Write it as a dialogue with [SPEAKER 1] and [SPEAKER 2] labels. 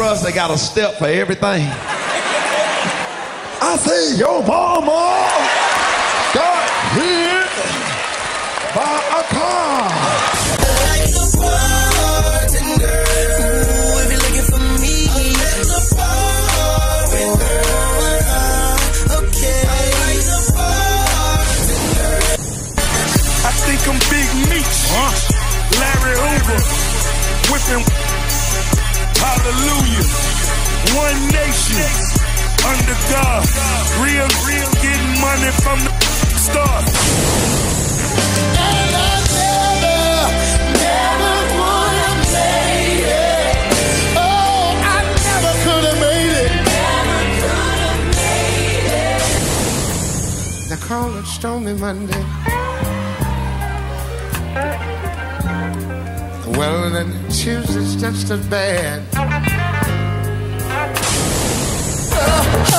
[SPEAKER 1] us, they got a step for everything. I say your mama got hit by a car.
[SPEAKER 2] Like the bartender, if you're looking for me, like the bartender, okay. Like the bartender.
[SPEAKER 3] I think I'm Big Meech, Larry Hoover, whipping, hallelujah, one nation, under God, real, getting money from the start.
[SPEAKER 2] And I never would have made it. Oh, I never could have made it. Never could have made it. They call it Stormy Monday. Well, then Tuesday's just as bad.